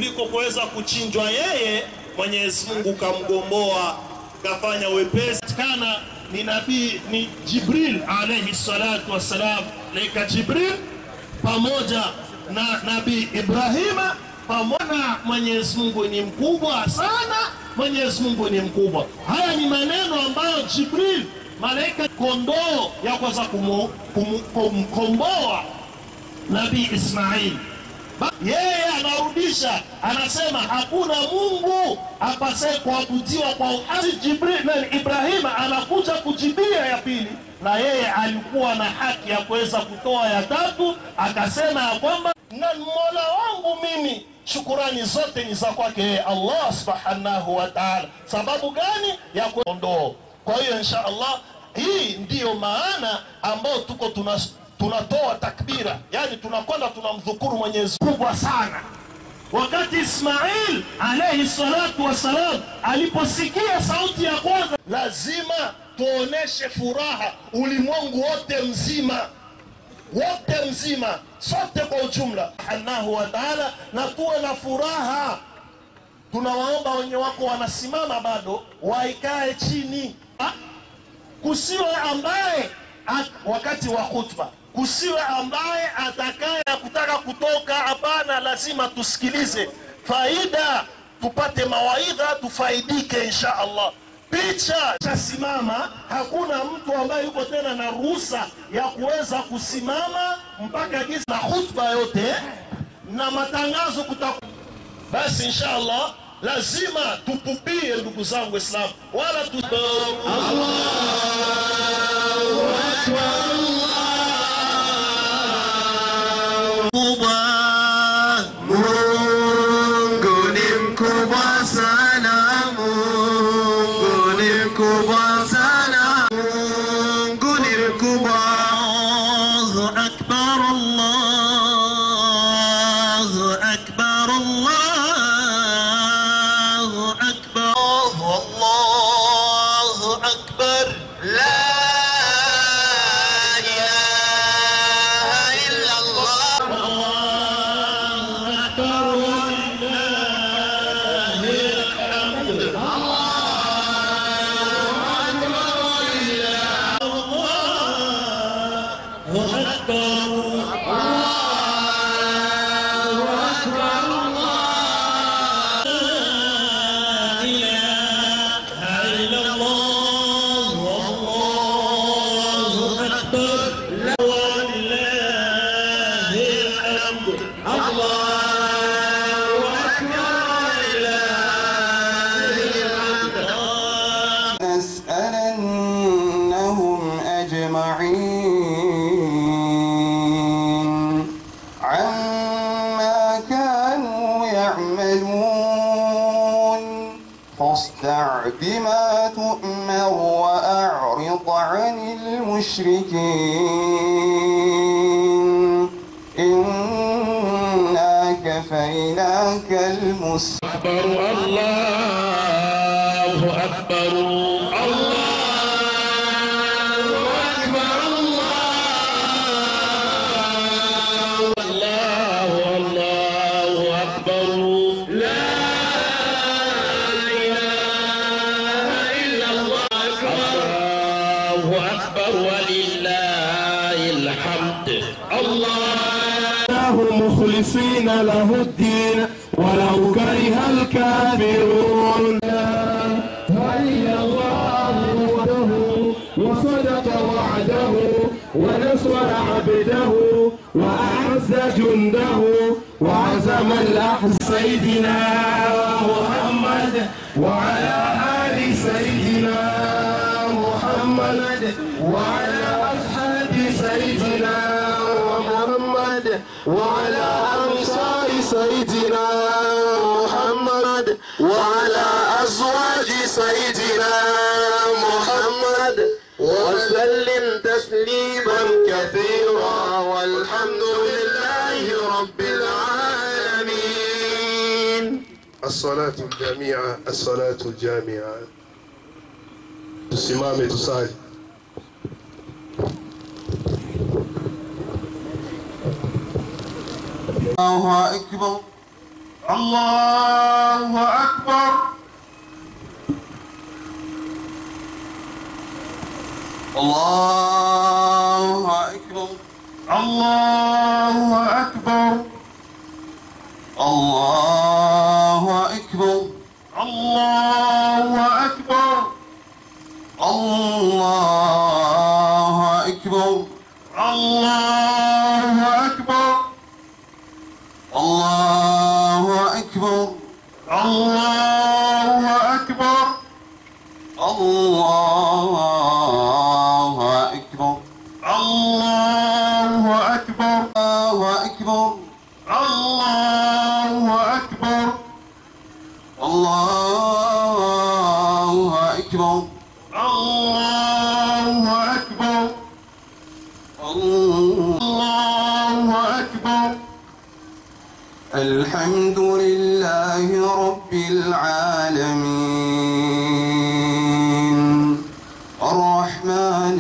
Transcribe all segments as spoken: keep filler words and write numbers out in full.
kuliko kuweza kuchinjwa yeye, Mwenyezi Mungu kamgomboa, kafanya wepesi. Kana ni nabii ni Jibril alayhi salatu wassalam, laika Jibril pamoja na nabii Ibrahima pamoja. Mwenyezi Mungu ni mkubwa sana, Mwenyezi Mungu ni mkubwa. Haya ni maneno ambayo Jibril malaika kondoo ya kwanza kumkomboa nabii Ismail, yeye anarudisha, anasema hakuna Mungu apasaye kuabudiwa kwa uhaki. Jibril na Ibrahima anakuja kujibia ya pili, na yeye alikuwa na haki ya kuweza kutoa ya tatu, akasema ya kwamba na Mola wangu mimi shukurani zote ni za kwake Allah subhanahu wa ta'ala. Sababu gani? Ya kondoo. Kwa hiyo insha Allah hii ndiyo maana ambao tuko tunas tunatoa takbira, yani tunakwenda tunamdhukuru Mwenyezi Mungu sana. Wakati Ismail alayhi salatu wasalam aliposikia sauti ya kwanza, lazima tuoneshe furaha ulimwengu wote mzima, wote mzima, sote kwa ujumla subhanahu wa ta'ala, na tuwe na furaha. Tunawaomba wenye wako wanasimama bado waikae chini, ha? Kusiwe ambaye at, wakati wa khutba kusiwe ambaye atakaye kutaka kutoka. Hapana, lazima tusikilize faida, tupate mawaidha, tufaidike insha Allah. Picha chasimama, hakuna mtu ambaye yuko tena na ruhusa ya kuweza kusimama mpaka giza na khutba yote na matangazo kutakuwa. Basi insha Allah lazima tupupie ndugu zangu Islam, wala tu Allahu Akbar. بما تؤمر وأعرض عن المشركين إنا كفيناك المستكبر. الله أكبر الله مخلصين له الدين ولو كره الكافرون. هيا الله وحده وصدق وعده ونصر عبده وأعز جنده وعزم الأحزاب. سيدنا محمد وعلى آل سيدنا محمد وعلى أصحاب سيدنا محمد وعلى أنصار سيدنا محمد وعلى أزواج سيدنا محمد وسلم تسليما كثيرا والحمد لله رب العالمين. الصلاة الجامعة الصلاة الجامعة. tusimame tusali. الله أكبر الله أكبر. الله أكبر. الله أكبر. الله أكبر. الله أكبر. الله أكبر. الله أكبر. الله أكبر. الله أكبر. الله أكبر. الله أكبر. الله أكبر. الله أكبر. الله أكبر. الله أكبر. الله أكبر. الحمد لله رب العالمين الرحمن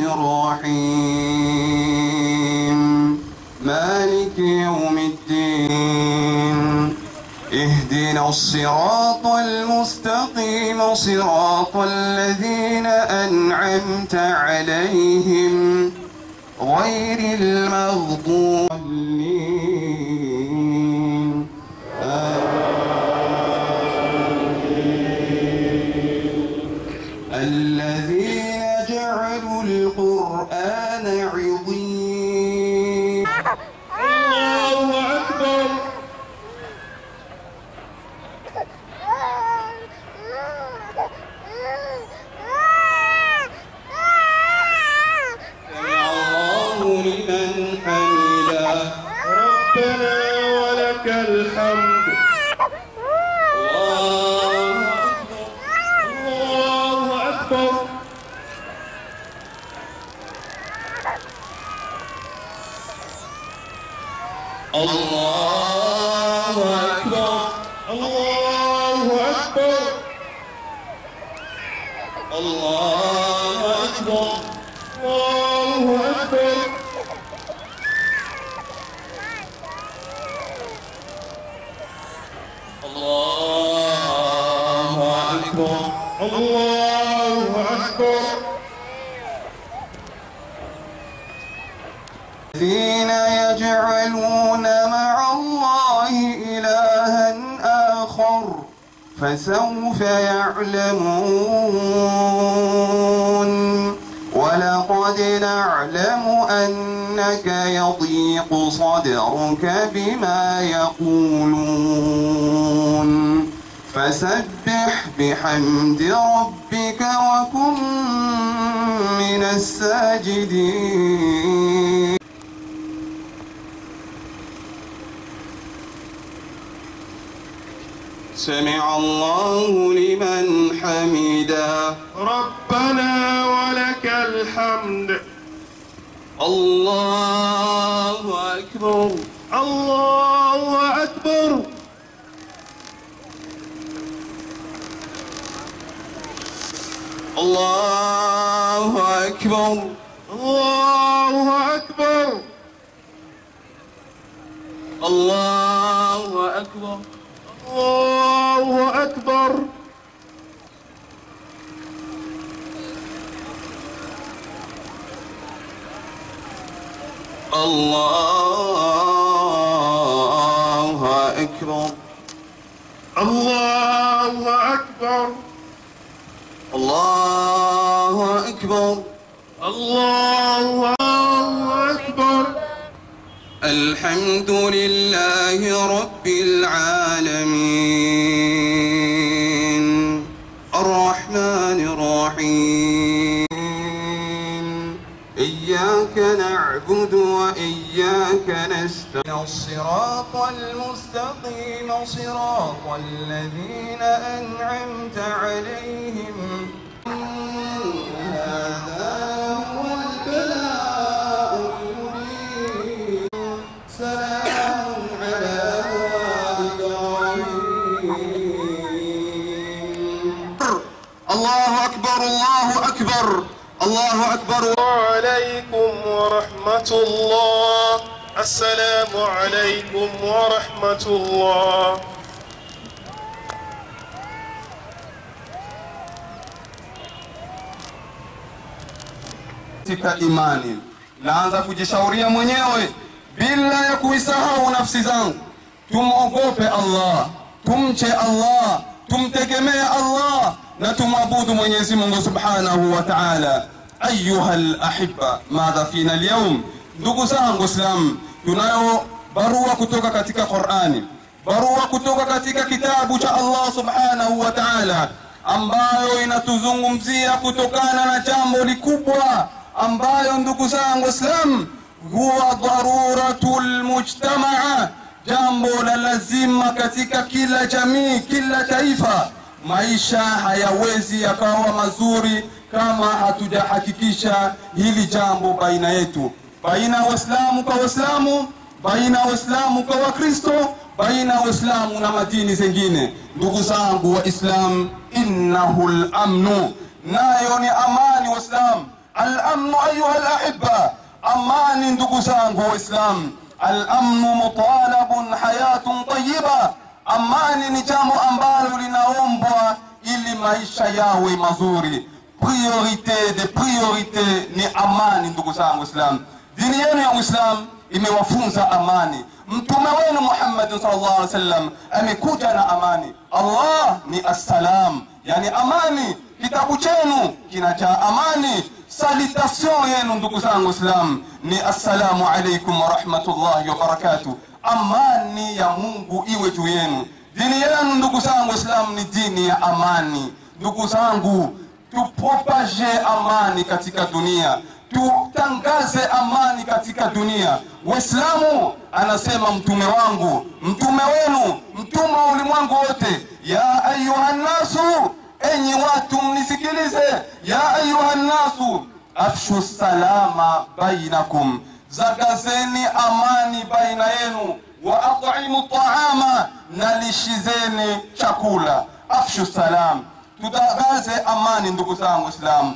الرحيم مالك يوم الدين اهدنا الصراط المستقيم صراط الذين أنعمت عليهم غير المغضوب عليهم الذين جعلوا القرآن عضين. الله أكبر. لمن حمده ربنا ولك الحمد. الله أكبر. الله أكبر. الله أكبر. الله أكبر. الله أكبر. الله أكبر. الله أكبر. الذين يجعلون مع الله إلها آخر فسوف يعلمون ولقد نعلم أنك يضيق صدرك بما يقولون فسبح بحمد ربك وكن من الساجدين. سمع الله لمن حمده ربنا ولك الحمد. الله أكبر. الله أكبر. الله أكبر. الله أكبر. الله أكبر. الله أكبر. الله أكبر. الله أكبر. الله أكبر. الله أكبر. الحمد لله رب العالمين الرحمن الرحيم إياك نعبد وإياك نستعين الصراط المستقيم صراط الذين أنعمت عليهم هذا هو البلاء المبين سلام على إبراهيم. الله أكبر. الله أكبر. الله أكبر. وعليكم ورحمة الله. السلام عليكم ورحمة الله. katika imani. Naanza kujishauria mwenyewe bila ya kuisahau nafsi zangu. Tumuogope Allah, tumche Allah, tumtegemee Allah na tumwabudu Mwenyezi Mungu Subhanahu wa Ta'ala. Ayuha al-ahibba, madha fina al-yawm? Ndugu zangu Islam, tunayo barua kutoka katika Qur'ani, barua kutoka katika kitabu cha Allah Subhanahu wa Ta'ala, ambayo inatuzungumzia kutokana na jambo likubwa ambayo ndugu zangu Islam huwa daruratul mujtamaa, jambo la lazima katika kila jamii, kila taifa. Maisha hayawezi yakawa mazuri kama hatujahakikisha hili jambo baina yetu, baina Waislamu kwa Waislamu, baina Waislamu kwa Wakristo, baina Waislamu na madini zingine. Ndugu zangu wa Islam, innahu al-amnu, nayo ni amani Waislamu. Al-amnu ayuha al-ahibba, amani ndugu zangu wa Islam. Al-amnu mutalabun hayatun tayyiba, amani ni jambo ambalo linaombwa ili maisha yawe mazuri. Priorite de priorite ni amani ndugu zangu wa Islam. Dini yenu ya Uislamu imewafunza amani. Mtume wenu Muhammad sallallahu alaihi wasallam amekuja na amani. Allah ni assalam, yani amani. Kitabu chenu kinajaa amani. Salutation yenu ndugu zangu Islam ni assalamu alaykum wa rahmatullahi wa barakatuh. Amani ya Mungu iwe juu yenu. Dini yenu ndugu zangu Islam ni dini ya amani. Ndugu zangu, tupropage amani katika dunia, tutangaze amani katika dunia. Waislamu, anasema mtume wangu, mtume wenu, mtume wa ulimwengu wote, ya ayuha nasu, enyi watu mnisikilize, ya ayuha nasu afshu salama bainakum, zagazeni amani baina yenu, wa at'imu ta'ama, nalishizeni chakula. Afshu salam, tutagaze amani ndugu zangu Islam.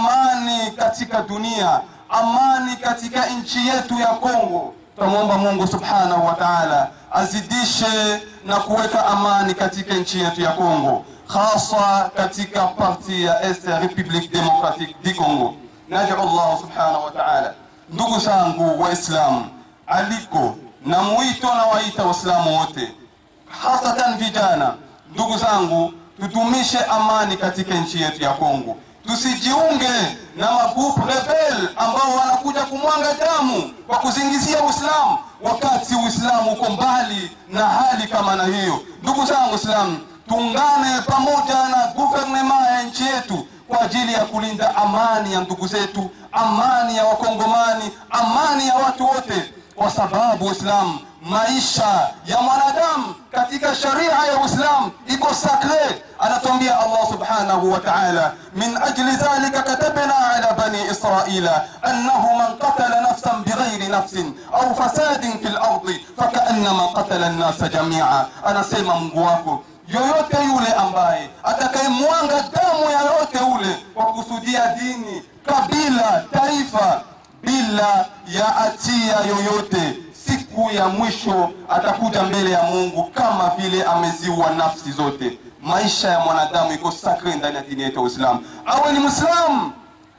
Amani katika dunia, amani katika nchi yetu ya Kongo. Tumuomba Mungu Subhanahu wa Ta'ala azidishe na kuweka amani katika nchi yetu ya Kongo, hasa katika parti ya Est République Démocratique du Congo. Naja Allah Subhanahu wa Ta'ala. Ndugu zangu Waislamu, aliko na mwito na waita Waislamu wote, hasatan vijana, ndugu zangu, tutumishe amani katika nchi yetu ya Kongo. Tusijiunge na magrupu rebel ambao wanakuja kumwanga damu kwa kuzingizia Uislamu, wakati Uislamu uko mbali na hali kama na hiyo. Ndugu zangu Islam, tuungane pamoja na gouvernement ya nchi yetu kwa ajili ya kulinda amani ya ndugu zetu, amani ya Wakongomani, amani ya watu wote, kwa sababu Uislamu, maisha ya mwanadamu katika sharia ya Uislamu iko sacre. Anatuambia Allah Subhanahu wa Ta'ala, min ajli dhalika katabna ala bani Israila annahu man qatala nafsan bighayri nafsin au fasadin fil ardi fakaannama qatala an-nasa jami'a. Anasema Mungu wako, yoyote yule ambaye atakayemwanga damu ya yote ule kwa kusudia dini, kabila, taifa, bila ya hatia yoyote, siku ya mwisho atakuja mbele ya Mungu kama vile ameziua nafsi zote. Maisha ya mwanadamu iko sacre ndani ya dini yetu ya Uislamu. Awe ni Muislamu,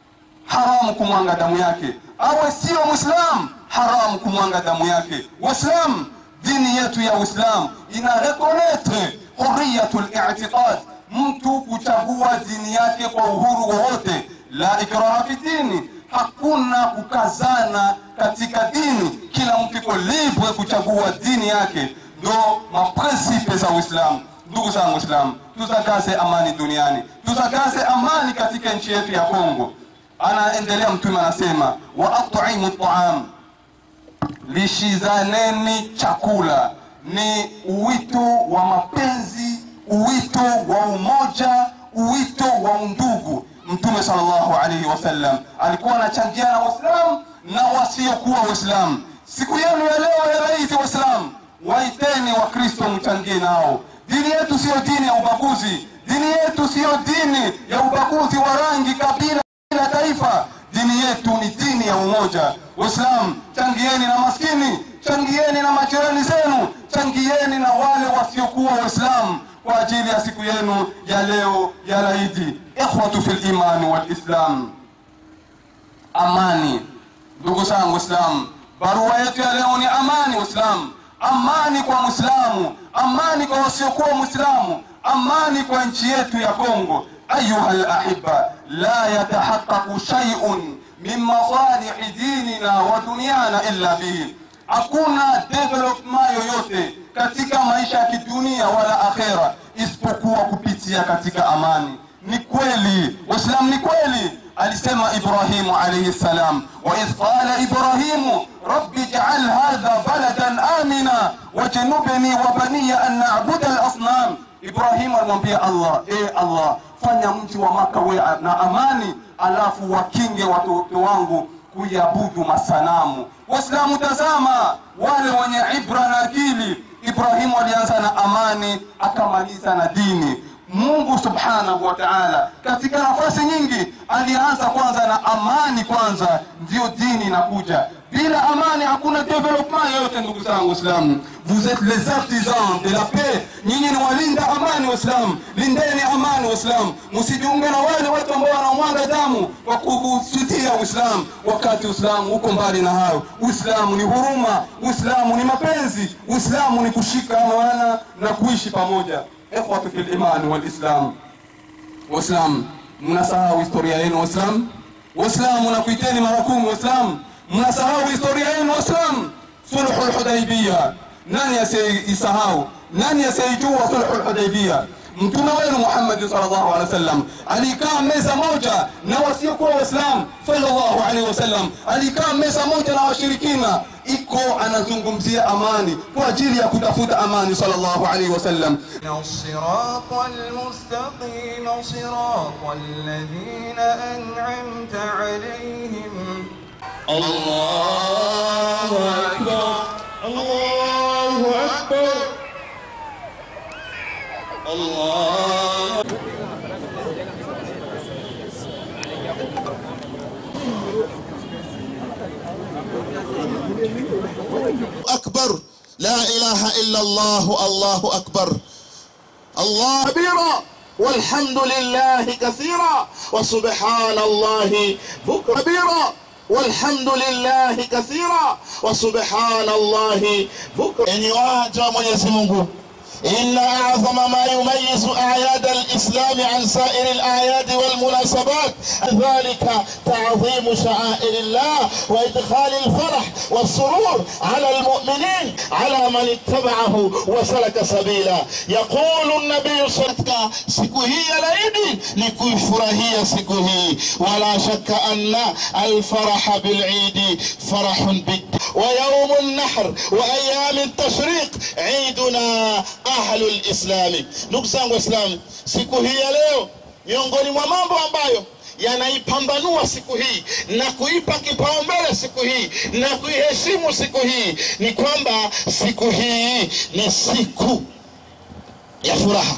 haramu kumwanga damu yake. Awe sio Muislamu, haramu kumwanga damu yake. Waislamu, dini yetu ya Uislamu ina reconnaître hurriyatul i'tiqad, mtu kuchagua dini yake kwa uhuru wowote. La ikraha fi dini, hakuna kukazana katika dini, kila mtu iko libre kuchagua dini yake. Ndo maprincipe za Uislamu. Ndugu zangu Waislamu, tutakaze amani duniani, tutakaze amani katika nchi yetu ya Kongo. Anaendelea mtume anasema, wa at'imu ta'am, lishizaneni chakula. Ni uwito wa mapenzi, uwito wa umoja, uwito wa undugu. Mtume sallallahu alayhi wasallam alikuwa anachangia na Waislamu na wasiokuwa Waislamu. Siku yenu ya leo ya laiti Waislamu, waiteni wa Kristo mchangie nao. Dini yetu sio dini ya ubaguzi. Dini yetu sio dini ya ubaguzi wa rangi, kabila na taifa. Dini yetu ni dini ya umoja. Waislamu, changieni na maskini, changieni na majirani zenu, changieni na wale wasiokuwa Waislamu kwa ajili ya siku yenu ya leo ya laidi. Ikhwatu fil iman wal islam, amani. Ndugu zangu Waislamu, barua yetu ya leo ni amani Waislamu. Amani kwa Muislamu, amani kwa wasiokuwa Muislamu, amani kwa nchi yetu ya Kongo. Ayuha al-ahibba, la yatahaqqaqu shay'un min masalih dinina wa dunyana illa bihi. Hakuna development yoyote katika maisha ya kidunia wala akhera isipokuwa kupitia katika amani. Ni kweli Waislamu, ni kweli alisema Ibrahimu alayhi salam, wa idh qala Ibrahimu rabbi ij'al hadha baladan amina wajnubni wa baniya an na'budu al-asnam. Ibrahimu alimwambia Allah, e Allah, fanya mji wa Maka uwe na amani, alafu wakinge watoto wangu kuyabudu masanamu. Waislamu, tazama wale wenye ibra na akili. Ibrahimu alianza na amani akamaliza na dini. Mungu subhanahu wa ta'ala katika nafasi nyingi alianza kwanza na amani, kwanza ndio dini inakuja. Bila amani hakuna development yoyote. Ndugu zangu Waislamu, vous êtes les artisans de la paix. Nyinyi ni walinda amani Waislamu, lindeni amani Waislamu. Msijiunge na wale watu ambao wanamwaga damu kwa kusutia Uislamu, wakati Uislamu uko mbali na hayo. Uislamu ni huruma, Uislamu ni mapenzi, Uislamu ni kushika amana na kuishi pamoja. Ikhwatu fil iman wal islam. Waislamu, mnasahau historia yenu Waislamu. Waislamu, nakuiteni mara kumi Waislamu, mnasahau historia yenu Waislamu. Sulhul Hudaybiyah, nani asiyisahau? Nani asiyejua sulhul Hudaybiyah? Mtume wenu Muhammad sallallahu alaihi wasallam alikaa meza moja na wasiokuwa Waislamu. Sallallahu alaihi wasallam alikaa meza moja na washirikina, iko anazungumzia amani kwa ajili ya kutafuta amani. Sallallahu alaihi wasallam, as-siratal mustaqim siratal ladhina an'amta alayhim. Allahu akbar, Allahu akbar, Allah. أكبر لا إله إلا الله الله أكبر الله كبيرا والحمد لله كثيرا وسبحان الله بكرة كبيرا والحمد لله كثيرا وسبحان الله بكرة. إن يواجه Mwenyezi Mungu, إن أعظم ما يميز أعياد الإسلام عن سائر الأعياد والمناسبات ذلك تعظيم شعائر الله وإدخال الفرح والسرور على المؤمنين على من اتبعه وسلك سبيلا. يقول النبي صلى الله عليه وسلم siku hii ya Eid ni kuifurahia siku hii, wala shakka anna الفرح بالعيد فرح bid ويوم النحر وأيام التشريق عيدنا ahlul islami. Ndugu zangu Waislamu, siku hii ya leo miongoni mwa mambo ambayo yanaipambanua siku hii na kuipa kipaumbele siku hii na kuiheshimu siku hii ni kwamba siku hii ni siku ya furaha.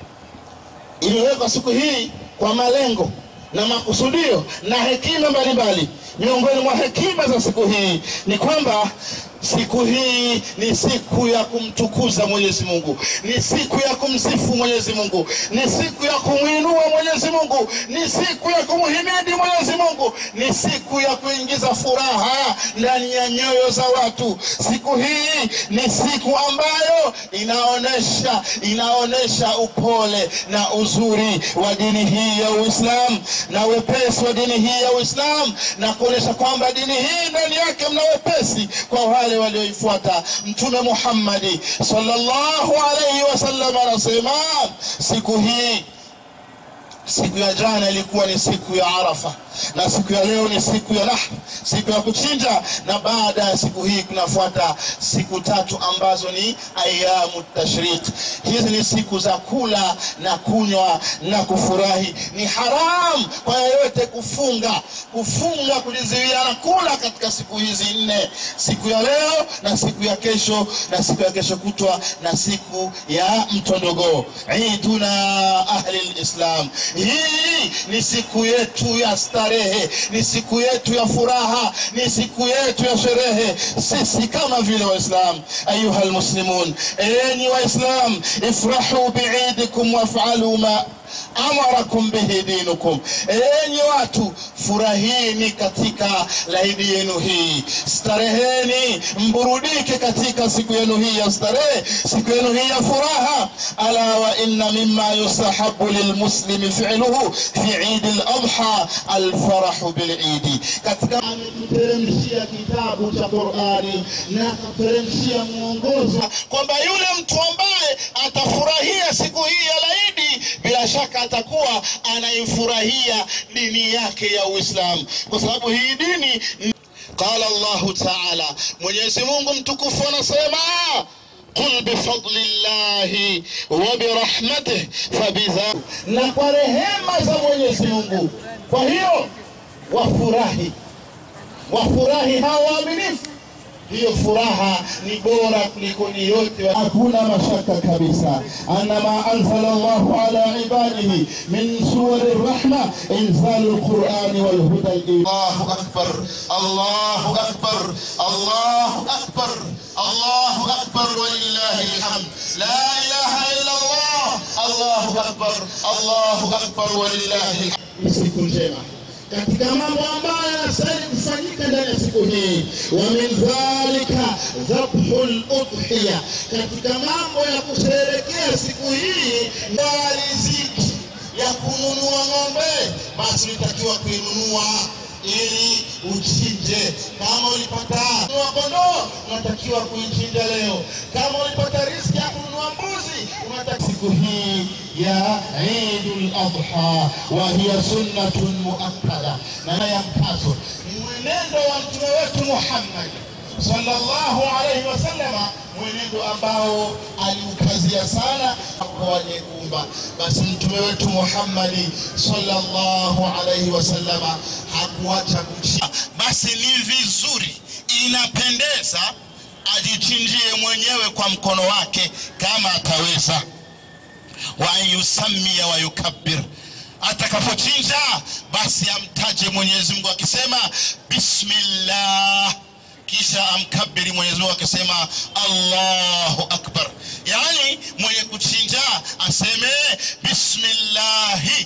Imewekwa siku hii kwa malengo na makusudio na hekima mbalimbali. Miongoni mwa hekima za siku hii ni kwamba siku hii ni siku ya kumtukuza Mwenyezi Mungu, ni siku ya kumsifu Mwenyezi Mungu, ni siku ya kumuinua Mwenyezi Mungu, ni siku ya kumhimidi Mwenyezi Mungu, ni siku ya kuingiza furaha ndani ya nyoyo za watu. Siku hii ni siku ambayo inaonesha inaonesha upole na uzuri wa dini hii ya Uislamu na wepesi wa dini hii ya Uislamu, na kuonesha kwamba dini hii ndani yake mna wepesi kwa wale walioifuata. Mtume Muhammad sallallahu alayhi wasallam anasema siku hii, siku ya jana ilikuwa ni siku ya Arafa na siku ya leo ni siku ya Nahr, siku ya kuchinja, na baada ya siku hii kunafuata siku tatu ambazo ni ayamu tashriq. Hizi ni siku za kula na kunywa na kufurahi. Ni haram kwa yeyote kufunga kufunga kujizuia na kula katika siku hizi nne, siku ya leo na siku ya kesho na siku ya kesho kutwa na siku ya mtondogo. Eiduna ahli alislam, hii ni siku yetu ya starehe, ni siku yetu ya furaha, ni siku yetu ya sherehe sisi kama vile Waislamu. Ayuha almuslimun, enyi Waislamu, ifrahu bi'idikum waf'alu ma amarakum bihi dinukum. Enyi watu, furahini katika laidi yenu hii, stareheni, mburudike katika siku yenu hii ya starehe, siku yenu hii ya furaha. Ala wa inna mimma yusahabu lilmuslimi fi'luhu fi Eid al-Adha al-farahu bil-Eid. Katika kuteremshia kitabu cha Qur'ani na kuteremshia mwongozo kwamba yule mtu ambaye atafurahia siku hii ya Eid, bila shaka atakuwa anaifurahia dini yake ya Uislamu, kwa sababu hii dini. Qala Allah Ta'ala, Mwenyezi Mungu mtukufu anasema, qul bifadlillahi wa birahmatihi fabidha, na kwa rehema za Mwenyezi Mungu. Kwa hiyo wafurahi, wafurahi hawa waaminifu. Hiyo furaha ni bora kuliko ni yote. Hakuna mashaka kabisa anna ma anzala Allahu ala ibadihi min suwari rahma inzalul Qur'ani wal huda. Allahu akbar, Allahu akbar, Allahu akbar, Allahu akbar walillahi alhamd. La ilaha illa Allah, Allahu akbar, Allahu akbar walillahi alhamd. Siku njema katika mambo ambayo yanastahili kufanyika ndani ya siku hii, wa min dhalika dhabhul udhiya, katika mambo ya kusherehekea siku hii na riziki ya kununua ng'ombe, basi unatakiwa kuinunua ili uchinje. Kama ulipata kununua kondoo, unatakiwa kuichinja leo. Kama ulipata riziki ya kununua mbuzi, unatakiwa siku hii ya Eidul Adha, wa hiya sunnatun muakkada, na ya mkazo mwenendo wa mtume wetu Muhammad sallallahu alayhi wasallam, mwenendo ambao aliukazia sana kwa wenye kuumba. Basi mtume wetu Muhammad sallallahu alayhi wasallam hakuacha kuchinja. Basi ni vizuri, inapendeza ajichinjie mwenyewe kwa mkono wake kama ataweza. Wa yusamia wa yukabbir, atakapochinja basi amtaje Mwenyezi Mungu akisema bismillah, kisha amkabiri Mwenyezi Mungu akisema Allahu akbar. Yani mwenye kuchinja aseme bismillahi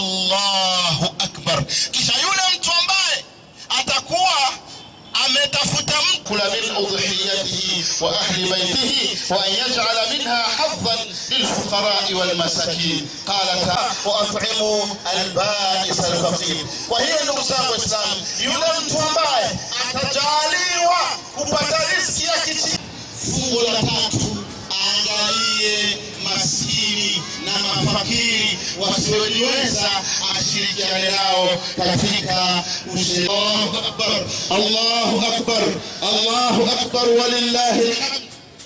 Allahu akbar. Kisha yule mtu ambaye atakuwa ametafuta kula min udhiyatihi wa ahli baytihi wa an yaj'ala minha hadhan lilfuqara wal masakin, qala ta'ala wa at'imu al-ba'is al-faqir. Kwa hiyo ndugu zangu Waislamu, yule mtu ambaye atajaliwa kupata riziki ya kichi, fungu la tatu, angalie maskini na mafakiri wasiojiweza, ashirikiane nao katika ushirika. Allahu akbar, Allahu akbar, Allahu akbar walillahi alhamd.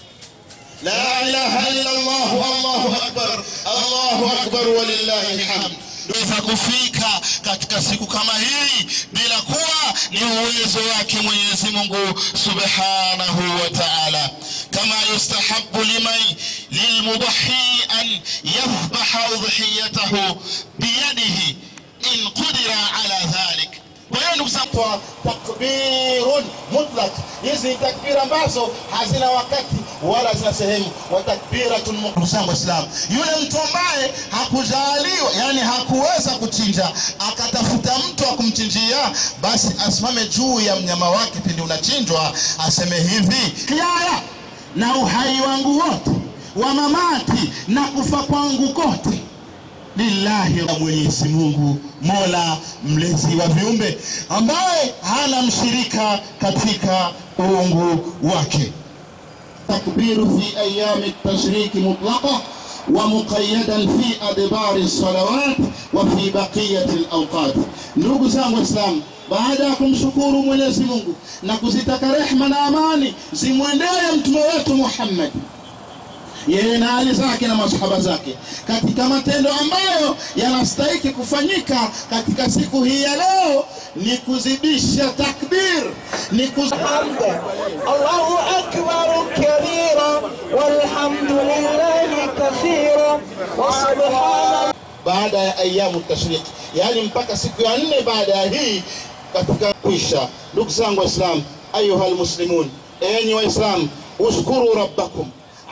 La ilaha illa Allah, Allahu akbar, Allahu akbar walillahi alhamd. Ndio kufika katika siku kama hii bila kuwa ni uwezo wake Mwenyezi Mungu Subhanahu wa Ta'ala. Kama yustahabbu liman lilmudhi an yadhbaha udhiyatahu biyadihi in qudira ala dhalik. Kwa hiyo ndugu zangu, takbirun mutlaq, hizi ni takbira ambazo hazina wakati wala zina sehemu. Wa takbiratun muqsam Islam, yule mtu ambaye hakujaliwa, yani hakuweza kuchinja, akatafuta mtu akumchinjia, basi asimame juu ya mnyama wake pindi unachinjwa, aseme hivi: kiaya na uhai wangu wote wa mamati na kufa kwangu kote lillahi wa Mwenyezi Mungu, Mola mlezi wa viumbe, ambaye hana mshirika katika uungu wake. Takbiru fi ayami at-tashrik mutlaqa wa muqayyadan fi adbar as-salawat wa fi baqiyat al-awqat. Ndugu zangu Waislamu, baada ya kumshukuru Mwenyezi Mungu na kuzitaka rehema na amani zimwendee mtume wetu Muhammad, yeye na ali zake na masahaba zake, katika matendo ambayo yanastahili kufanyika katika siku hii ya leo ni kuzidisha takbir, ni kuzhamda Allahu akbar kabira walhamdulillahi kathira wa subhana, baada ya ayamu tashriq, yani mpaka siku ya nne baada ya hii katika kuisha. Ndugu zangu Waislamu, ayuha almuslimun, enyi Waislamu, ushkuru rabbakum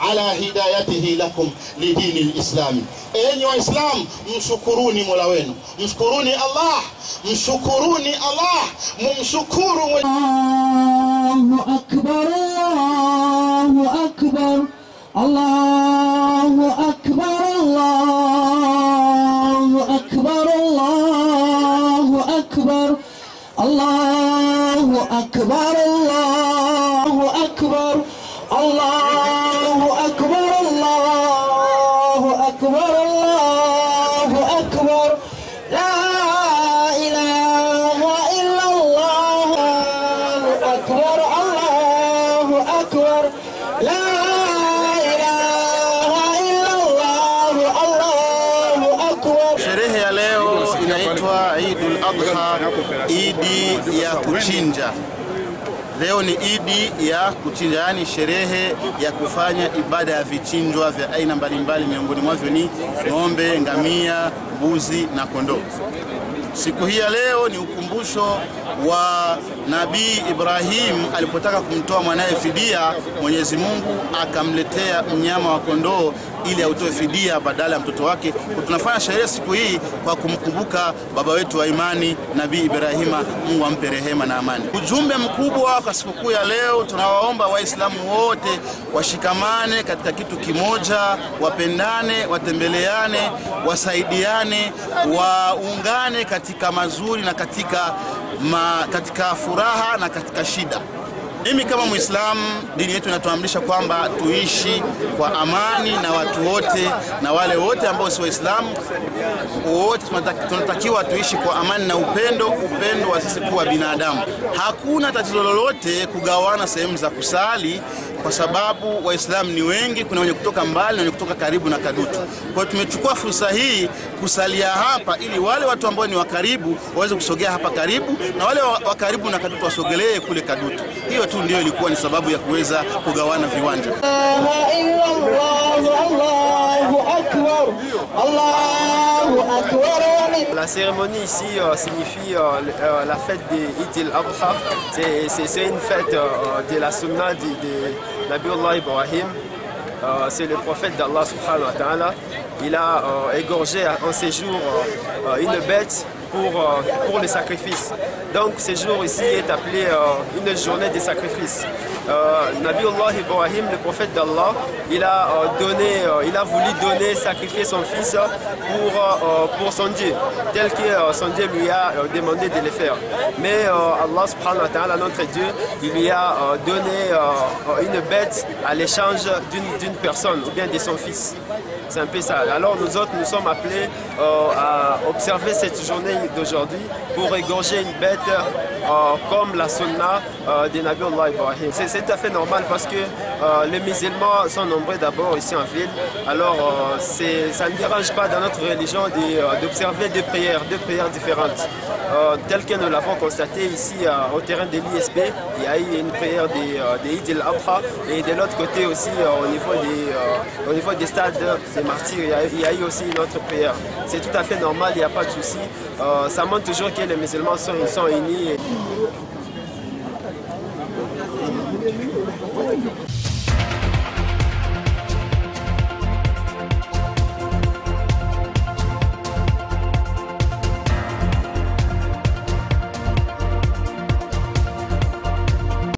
ala hidayatihi lakum lidini lislami. Enyi Waislamu, mshukuruni Mola wenu, mshukuruni Allah, mshukuruni Allah, mumshukuru. Allahu akbar, Allahu akbar, Allahu akbar, Allahu akbar, Allahu akbar, Allahu akbar, Allahu akbar, Allahu akbar, Allahu akbar, Allahu akbar, la ilaha illa Allah, Allahu akbar, Allahu akbar, la Sherehe ya leo inaitwa Eidul Adha, Idi ya kuchinja. Leo ni Idi ya kuchinja, yani sherehe ya kufanya ibada ya vichinjwa vya aina mbalimbali, miongoni mwavyo ni ng'ombe, ngamia, mbuzi na kondoo. Siku hii ya leo ni ukumbusho wa Nabii Ibrahim alipotaka kumtoa mwanae fidia, Mwenyezi Mungu akamletea mnyama wa kondoo ili autoe fidia badala ya mtoto wake. Tunafanya sherehe siku hii kwa kumkumbuka baba wetu wa imani Nabii Ibrahima, Mungu ampe rehema na amani. Ujumbe mkubwa kwa sikukuu ya leo, tunawaomba Waislamu wote washikamane katika kitu kimoja, wapendane, watembeleane, wasaidiane, waungane katika mazuri na katika ma, katika furaha na katika shida. Mimi kama Muislamu, dini yetu inatuamrisha kwamba tuishi kwa amani na watu wote, na wale wote ambao si Waislamu wote tunatakiwa tuishi kwa amani na upendo, upendo wa sisi kuwa binadamu. Hakuna tatizo lolote kugawana sehemu za kusali, kwa sababu Waislamu ni wengi, kuna wenye kutoka mbali na wenye kutoka karibu na Kadutu. Kwa hiyo tumechukua fursa hii kusalia hapa ili wale watu ambao ni wa karibu waweze kusogea hapa karibu, na wale wa karibu na Kadutu wasogelee kule Kadutu. Hiyo tu ndio ilikuwa ni sababu ya kuweza kugawana viwanja. La cérémonie ici euh, signifie euh, euh, la fête de Eid al-Adha. C'est une fête euh, de la sunna de, de Nabiullah Ibrahim. Euh, C'est le prophète d'Allah subhanahu wa ta'ala. Il a euh, égorgé en ces jours euh, une bête pour, euh, pour le sacrifice. Donc ce jour ici est appelé euh, une journée de sacrifice. Euh, Nabiullah Ibrahim, le prophète d'Allah, il a euh, donné, euh, il a voulu donner, sacrifier son fils pour, euh, pour son Dieu, tel que euh, son Dieu lui a euh, demandé de le faire. Mais euh, Allah subhanahu wa ta'ala, notre Dieu, il lui a euh, donné euh, une bête à l'échange d'une personne ou bien de son fils. C'est un peu ça. Alors nous autres, nous sommes appelés euh, à observer cette journée d'aujourd'hui pour égorger une bête euh, comme la sunna euh, de Nabiullah Ibrahim. C'est tout à fait normal parce que euh, les musulmans sont nombreux d'abord ici en ville. Alors euh, ça ne dérange pas dans notre religion d'observer deux prières, deux prières différentes. Euh, tel que nous l'avons constaté ici euh, au terrain de l'I S B, il y a eu une prière de, euh, de Eid al-Adha, et de l'autre côté aussi euh, au, niveau des, euh, au niveau des stades des martyrs, il y a, il y a eu aussi une autre prière. C'est tout à fait normal, il n'y a pas de souci. Euh, ça montre toujours que les musulmans sont, ils sont unis. Et...